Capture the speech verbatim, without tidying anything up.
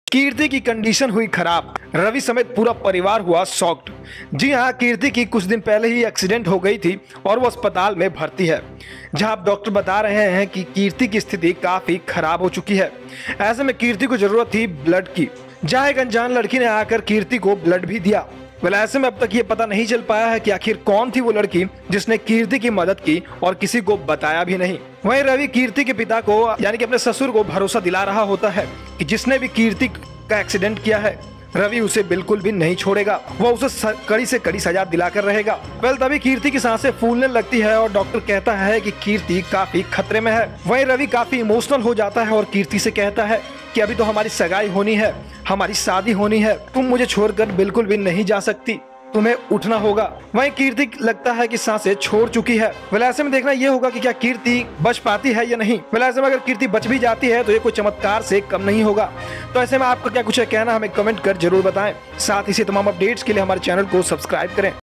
कीर्ति की कंडीशन हुई खराब। रवि समेत पूरा परिवार हुआ शॉक्ड। जी हां, कीर्ति की कुछ दिन पहले ही एक्सीडेंट हो गई थी और वो अस्पताल में भर्ती है, जहां डॉक्टर बता रहे हैं कि कीर्ति की स्थिति काफी खराब हो चुकी है। ऐसे में कीर्ति को जरूरत थी ब्लड की, जहां एक अनजान लड़की ने आकर कीर्ति को ब्लड भी दिया। वेल, ऐसे में अब तक ये पता नहीं चल पाया है कि आखिर कौन थी वो लड़की जिसने कीर्ति की मदद की और किसी को बताया भी नहीं। वहीं रवि कीर्ति के पिता को यानी कि अपने ससुर को भरोसा दिला रहा होता है कि जिसने भी कीर्ति का एक्सीडेंट किया है, रवि उसे बिल्कुल भी नहीं छोड़ेगा, वो उसे कड़ी से कड़ी सजा दिलाकर रहेगा। वेल, तभी कीर्ति की सांसें फूलने लगती है और डॉक्टर कहता है कि कीर्ति काफी खतरे में है। वहीं रवि काफी इमोशनल हो जाता है और कीर्ति से कहता है कि अभी तो हमारी सगाई होनी है, हमारी शादी होनी है, तुम मुझे छोड़कर बिल्कुल भी नहीं जा सकती, तुम्हें उठना होगा। वहीं कीर्ति लगता है कि सांसें छोड़ चुकी है। वेल, ऐसे में देखना ये होगा कि क्या कीर्ति बच पाती है या नहीं। वेल, ऐसे में अगर कीर्ति बच भी जाती है तो ये कोई चमत्कार से कम नहीं होगा। तो ऐसे में आपका क्या कुछ है कहना, हमें कमेंट कर जरूर बताएं। साथ ही से तमाम अपडेट्स के लिए हमारे चैनल को सब्सक्राइब करें।